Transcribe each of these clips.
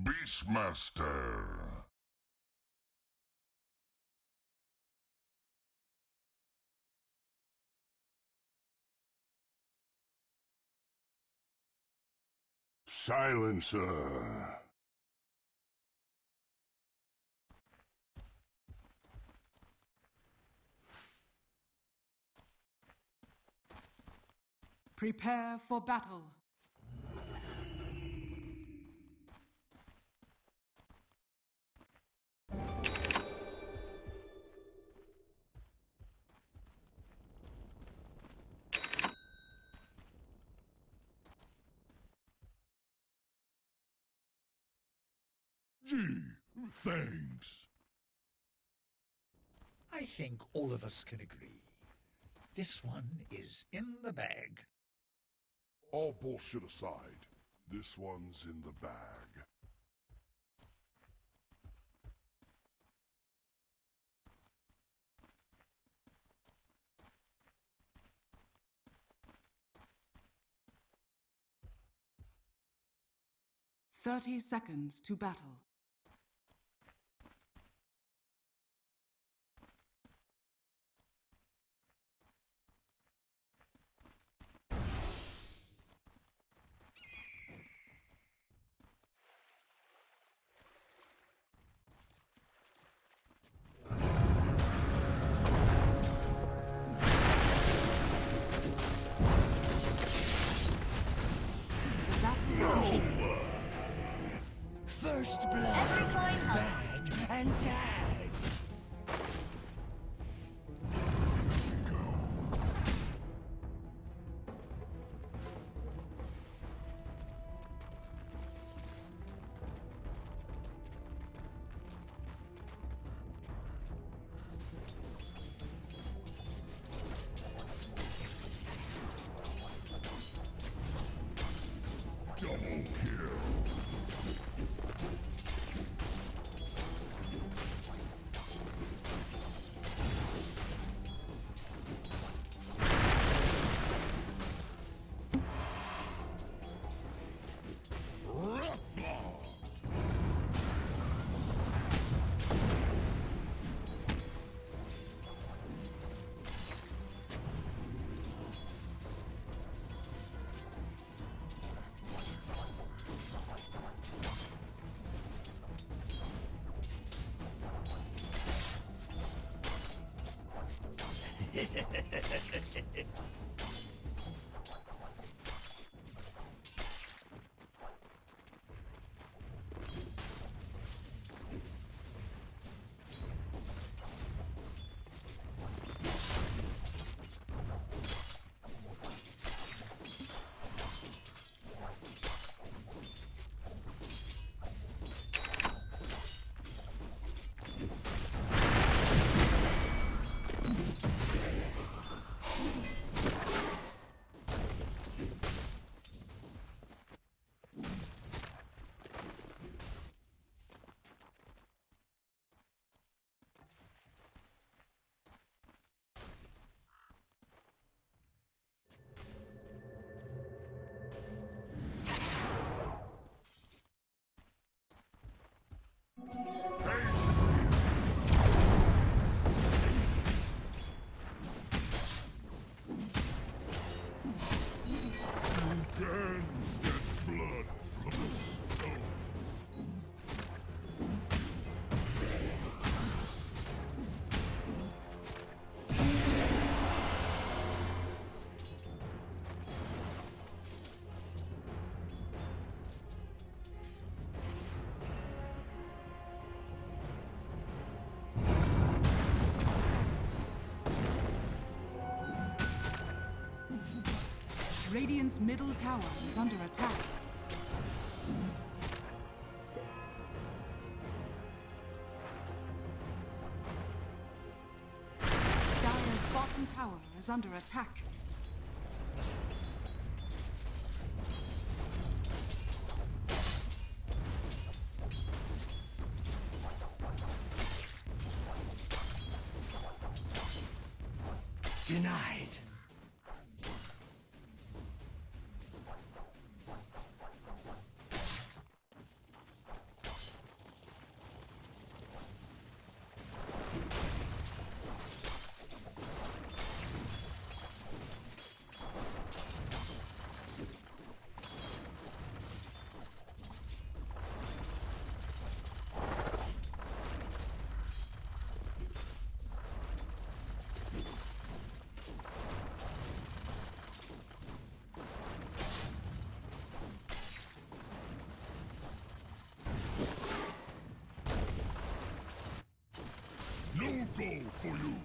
Beastmaster. Silencer. Prepare for battle. Gee, thanks. I think all of us can agree. This one is in the bag. All bullshit aside, this one's in the bag. "30 seconds to battle. The battle begins. First blood. Every coin helps. Bag and tag. Double kill. Radiant's middle tower is under attack. Dire's bottom tower is under attack. Denied. go for you.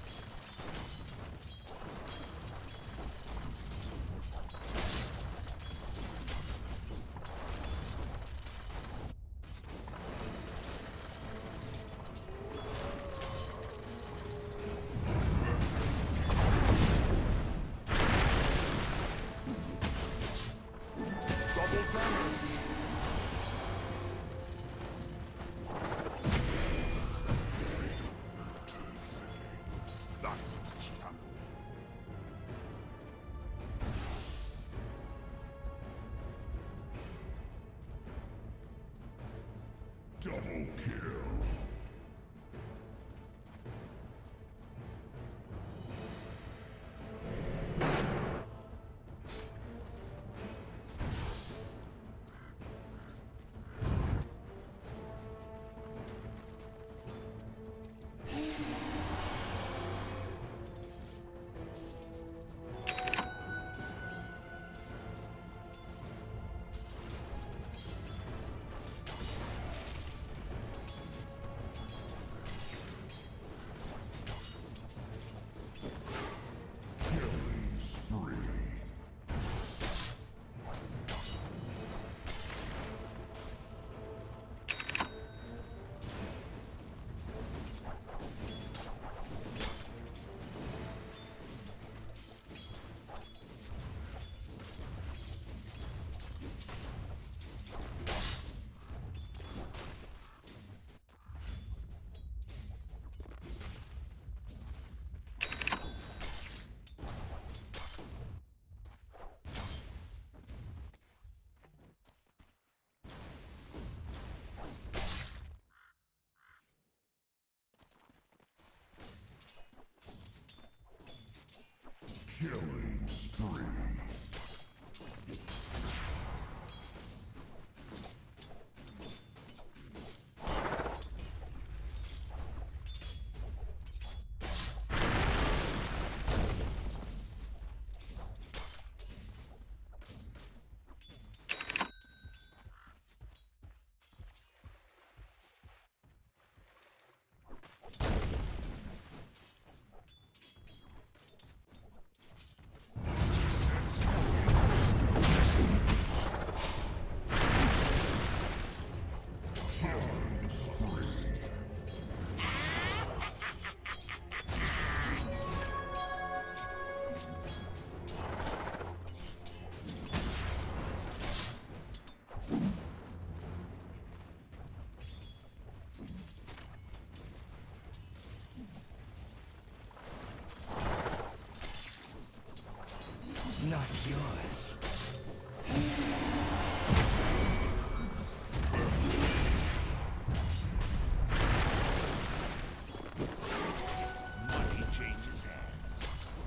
Double kill. Killing spree. Not yours. Money changes hands.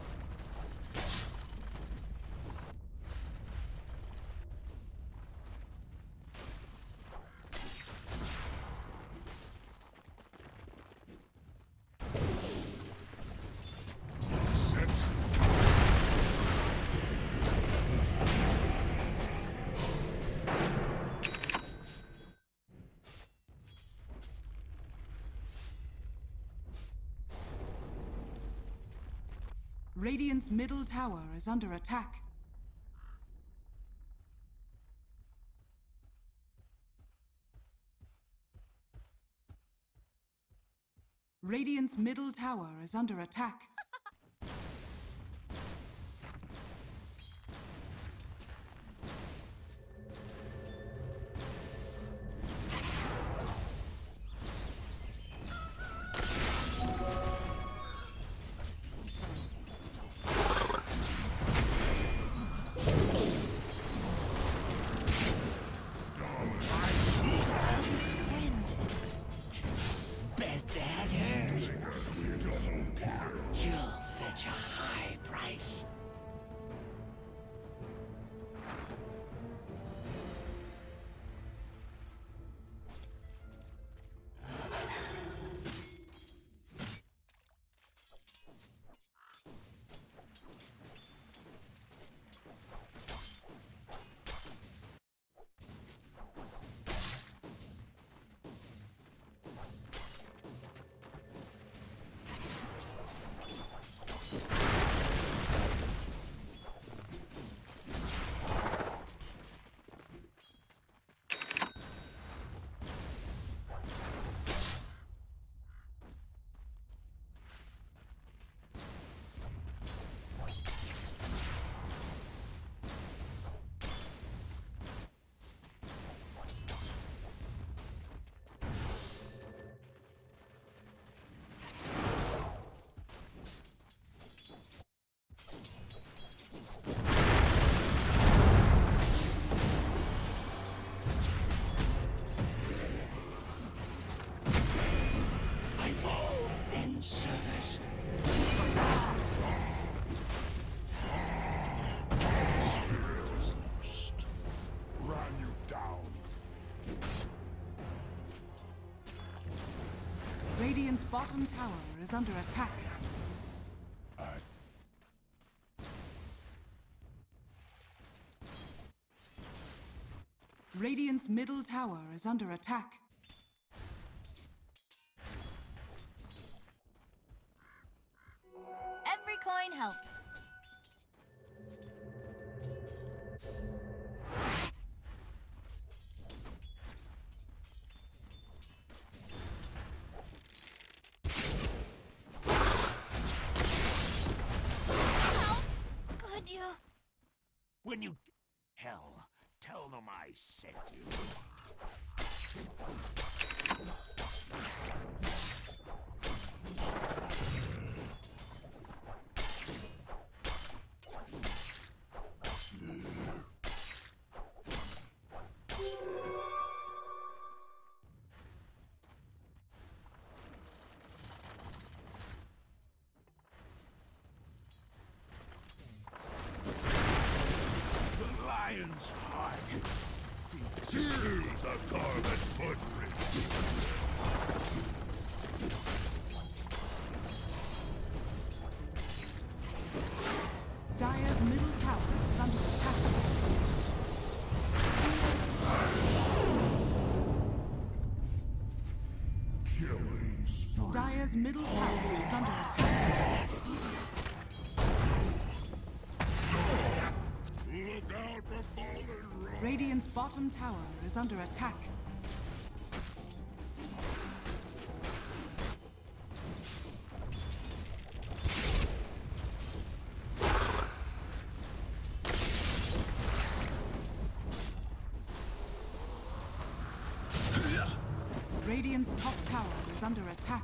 Radiant's middle tower is under attack. Radiant's middle tower is under attack. Bet that hurts. You Radiant's bottom tower is under attack. Radiant's middle tower is under attack. Every coin helps. How could you? When you... Hell, tell them I sent you. The lion's heart. Here's a garment footprint. Dire's middle tower is under attack. Killing spree. Dire's middle tower is under attack. Look out for fallen rock. Radiant's bottom tower is under attack. Radiant's top tower is under attack.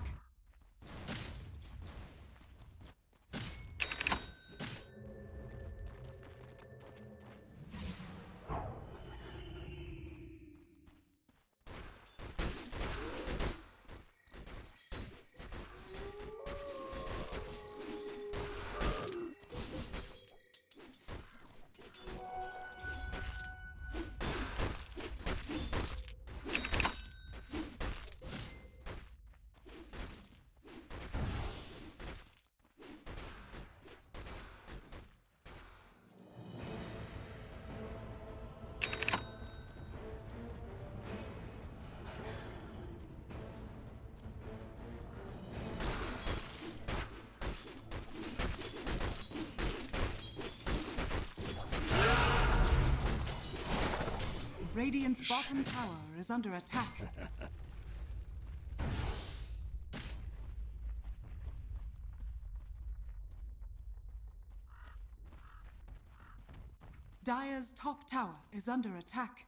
Radiant's bottom tower is under attack. Dire's top tower is under attack.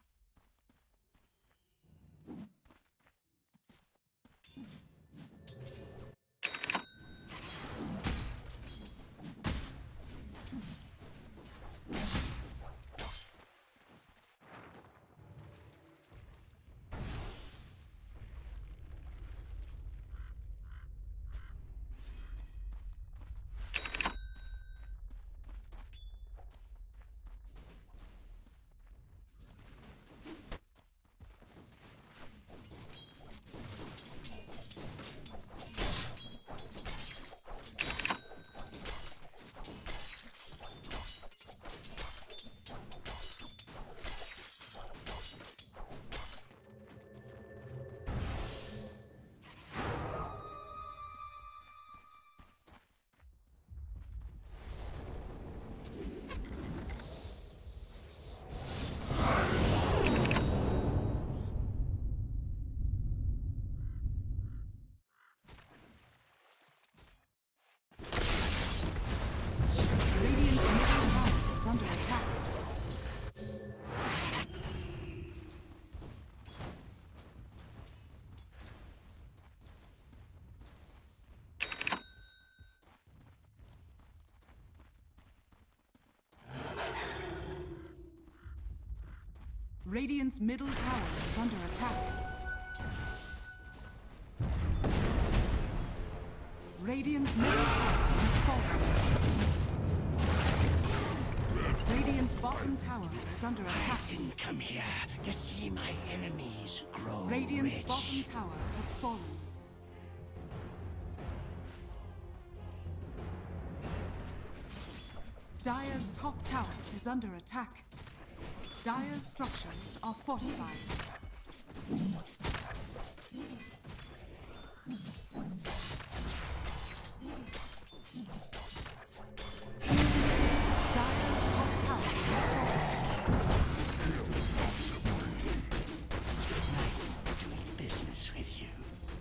Radiant's middle tower is under attack. Radiant's middle tower is under attack. Radiant's middle tower has fallen. Radiant's bottom tower is under attack. I didn't come here to see my enemies grow Radiant's rich. bottom tower has fallen. Dire's top tower is under attack. Dire's structures are fortified. Dire's top tower is fortified. Nice doing business with you.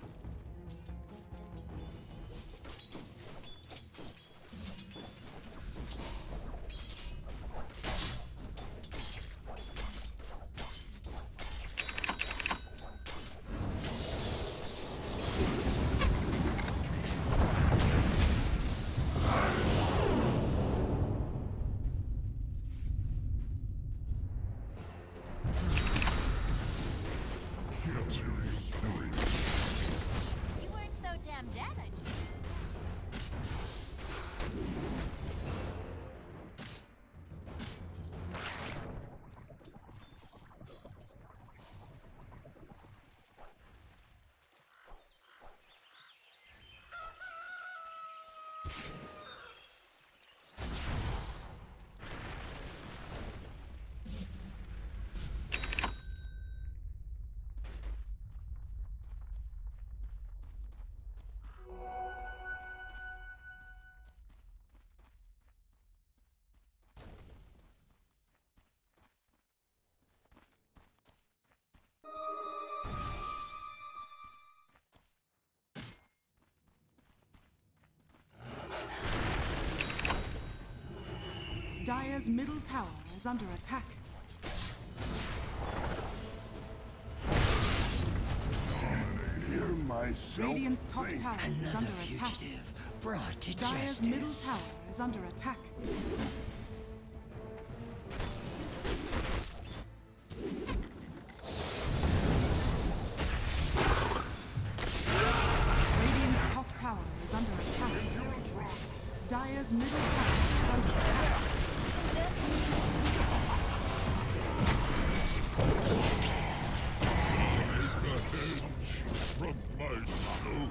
You weren't so damn damaged. Dire's middle tower is under attack. Hear myself Radiant's top think. tower is under attack. Fugitive brought to Dire's justice. middle tower is under attack. Radiant's top tower is under attack. Dire's middle tower is under attack. From my soul.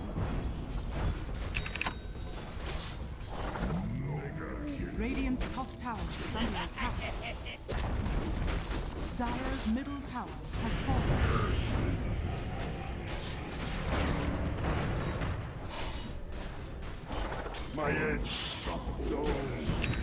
Radiant's top tower is under attack. Dire's middle tower has fallen. My edge stop those.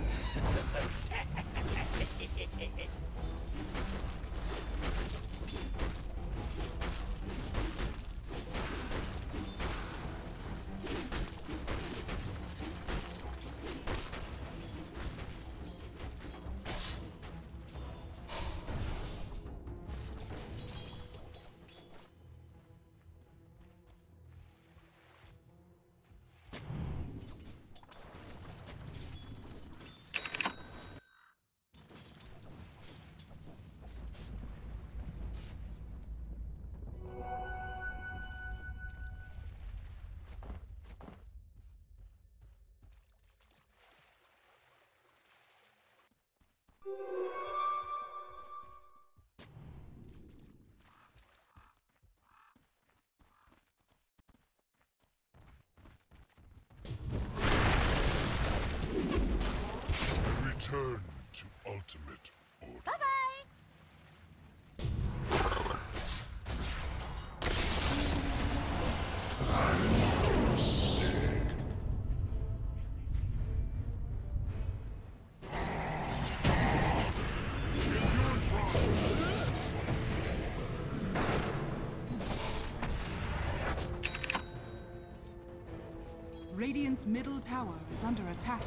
Return to ultimate order. Bye-bye. Radiant's middle tower is under attack.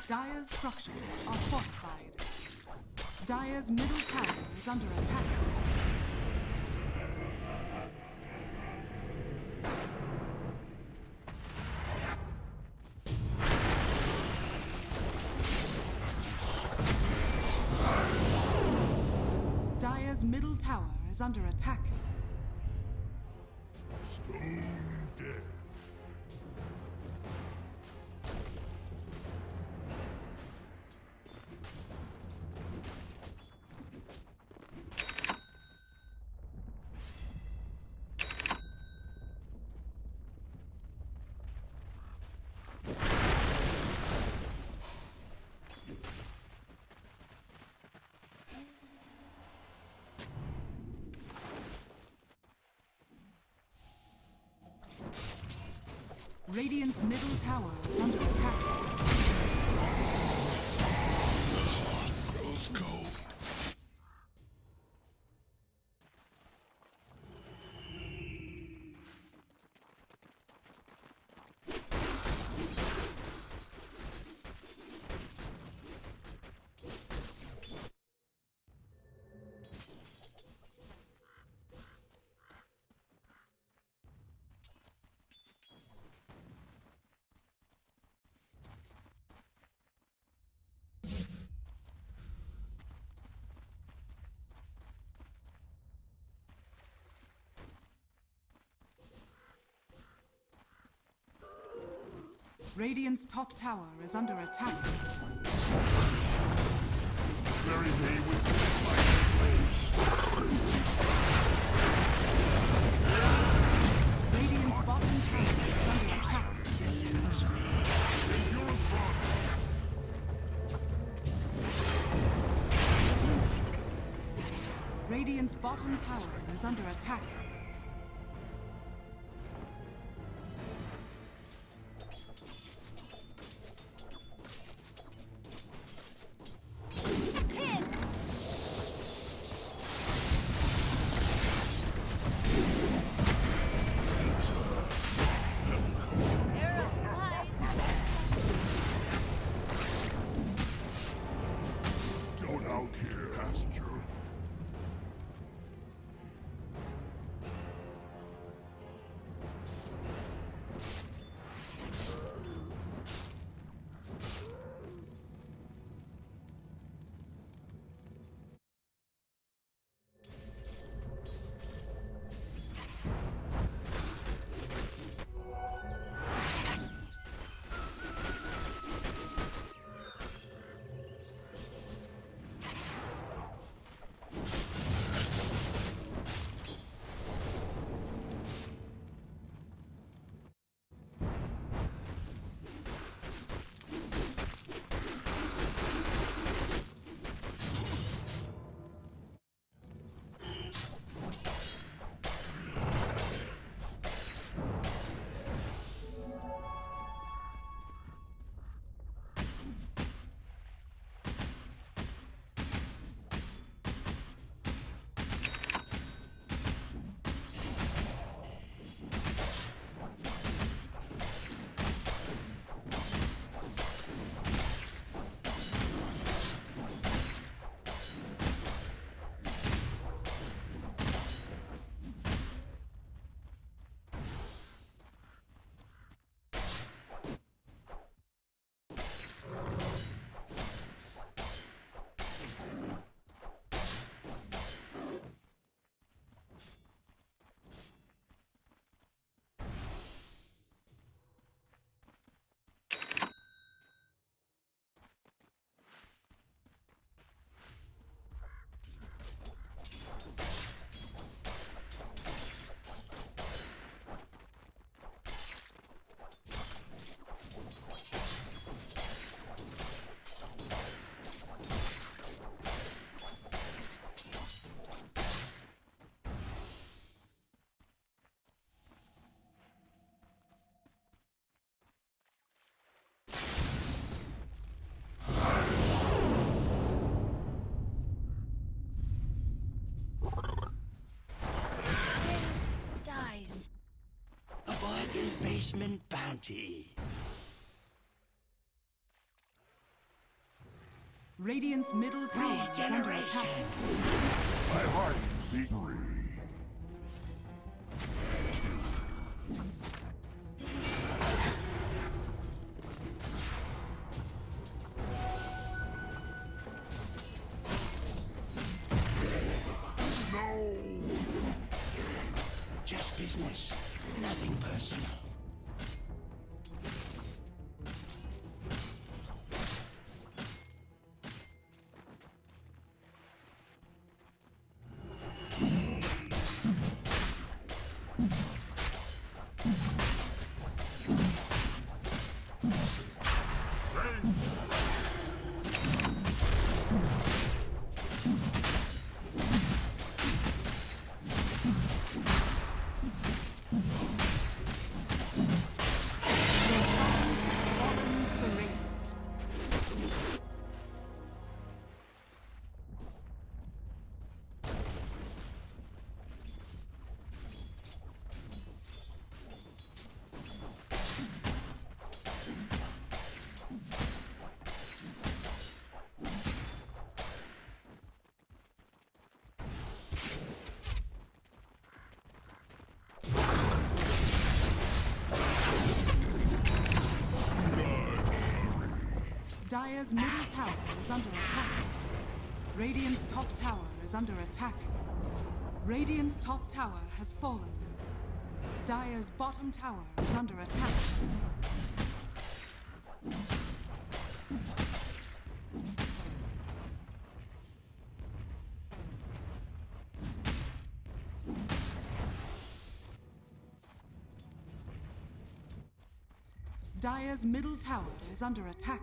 Dire's structures are fortified. Dire's middle tower is under attack. Dire's middle tower is under attack. Stone dead. Radiant's middle tower is under attack. Rose gold. Radiant's top tower is under attack. Bury me with my Radiant's bottom tower is under attack. Endurance run. Radiant's bottom tower is under attack. Don't out here, passenger. Basement bounty. Radiant's middle tower is under attack. My heart beat free. Just business, nothing personal. Dire's middle tower is under attack. Radiant's top tower is under attack. Radiant's top tower has fallen. Dire's bottom tower is under attack. Dire's middle tower is under attack.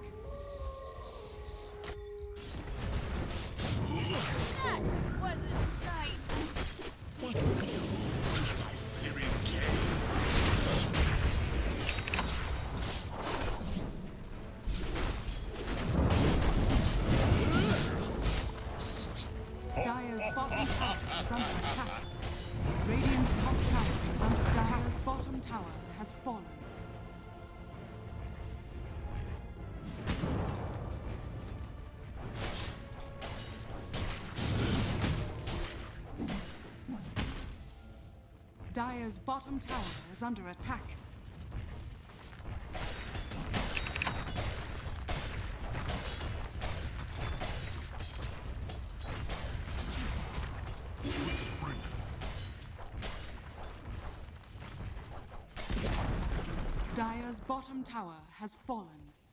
That wasn't nice. What glows my Syrian Dire's bottom tower is under attack. Radiant's top tower is under attack. Dire's bottom tower has fallen. Dire's bottom tower is under attack. Quick sprint. Dire's bottom tower has fallen.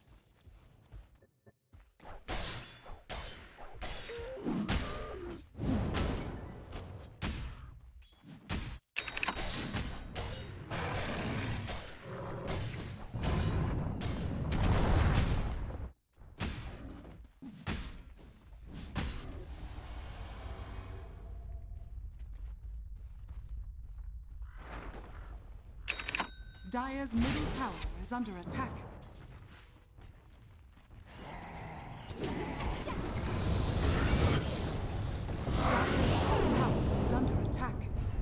Dire's middle tower is under attack. Dire's top tower is under attack.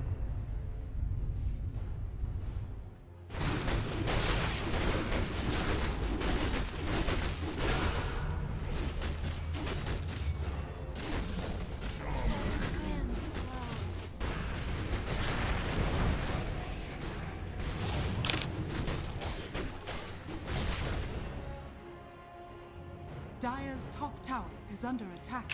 Wind blows. Dire's top tower is under attack.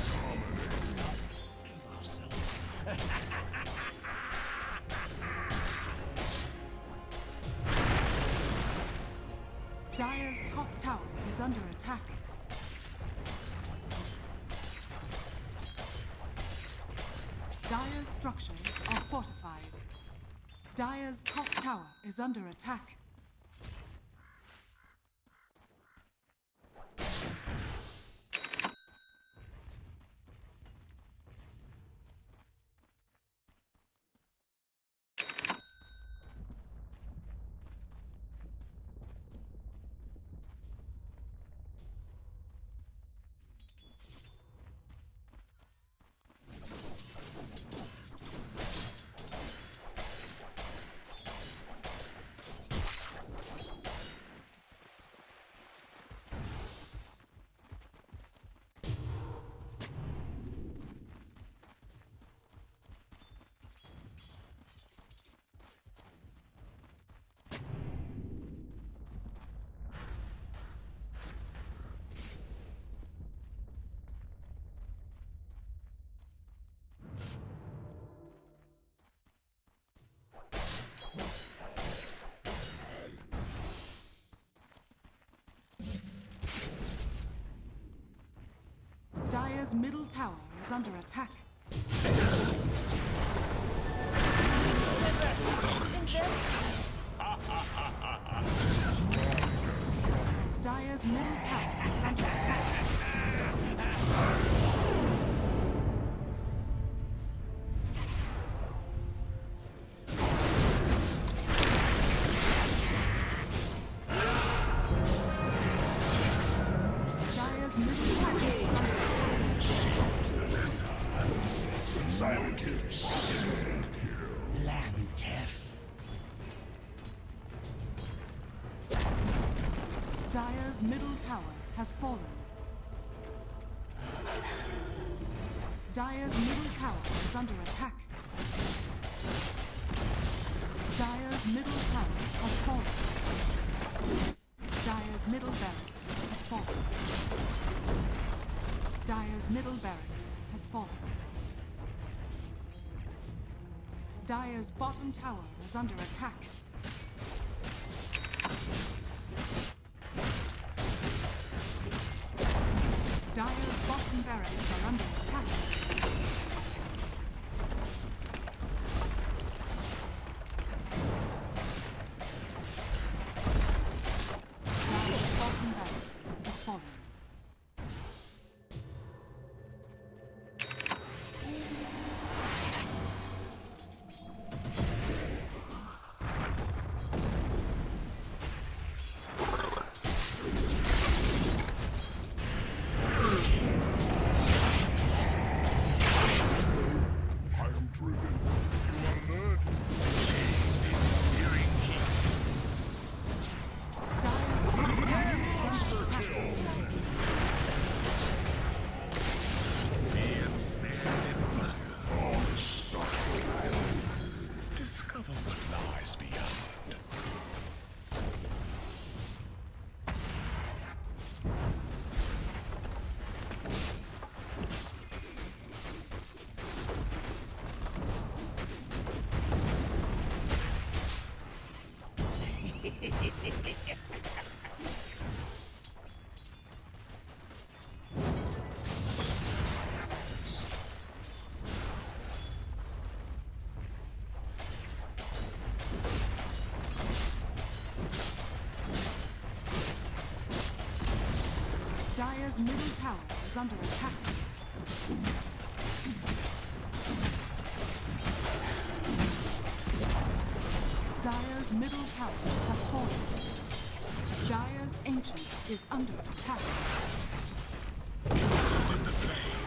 Dire's top tower is under attack. Dire's structures are fortified. Dire's top tower is under attack. Dire's middle tower is under attack. Is there? Dire's middle tower is under attack. Dire's middle tower is under attack. Silence is Lantef. Dire's middle tower has fallen. Dire's middle tower is under attack. Dire's middle tower has fallen. Dire's middle barracks has fallen. Dire's middle barracks has fallen. Dire's bottom tower is under attack. Dire's bottom barracks are under attack. Dire's bottom barracks has fallen. I am driven. You are led. Dire's top tower is under attack. Discover what lies beyond. Dire's middle tower is under attack. Dire's middle tower has fallen. Dire's ancient is under attack. In the flame.